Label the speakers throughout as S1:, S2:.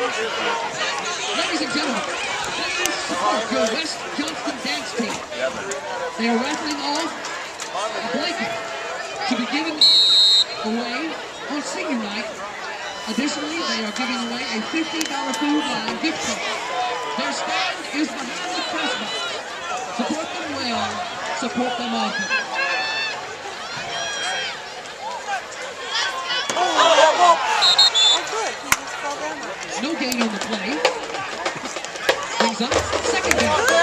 S1: Ladies and gentlemen, please support your West Johnston dance team. They are raffling off a blanket to be given away on senior night. Additionally, they are giving away a $50 food line gift card. Their stand is behind the press box. Support them well, support them often. No gain on the play. Brings up second down. And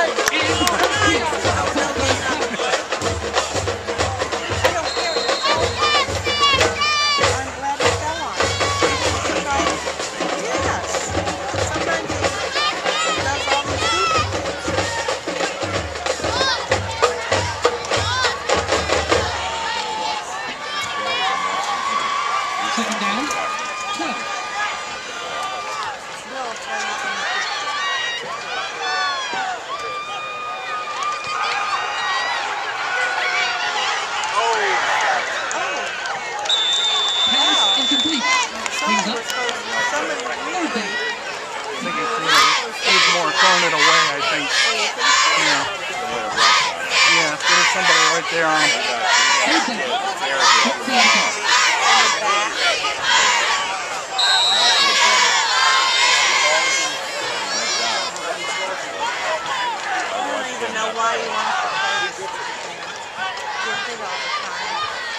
S1: second down. 12.
S2: Throwing it away, I think. Yeah. Yeah, there's somebody right there on him.
S3: I don't even know why you want to play this. Just it all the time.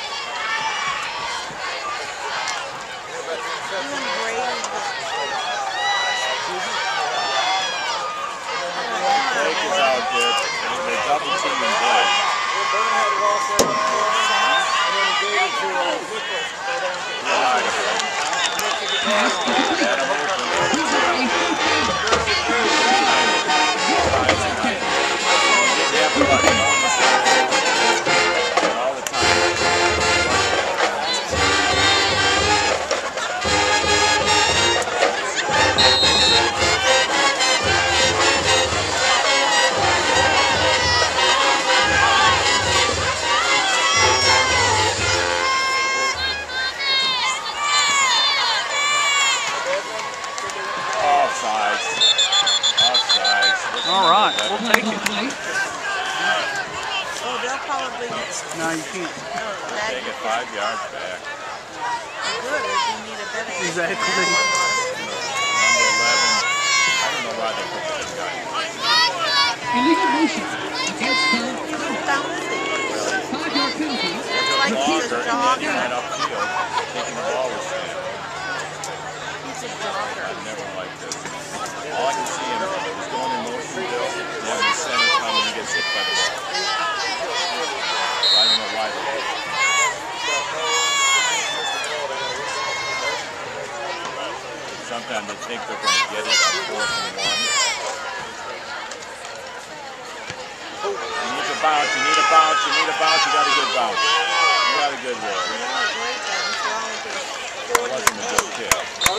S3: Even Brady.
S4: Blake is out there. They're double teaming Blake.
S2: All right, we'll take it.
S3: Oh, they'll probably...
S2: No, you can't.
S4: Take it 5 yards back.
S3: Good, if you need a better...
S2: Exactly.
S4: Number 11. I don't know why they put this guy in.
S1: Illegal motion against the 5-yard penalty.
S3: It's like he's a jogger.
S4: Right upfield, taking the ball with him.
S3: He's a jogger.
S4: I've never liked this. All I can see him is going in motion, Bill, and having the center come and he gets hit by the ball. I don't know why they did it. Sometimes they think they're going to get it on 4th and 1. You need to bounce, you need a bounce, you need a bounce, you got a good bounce. You got a good roll. It wasn't a good kick.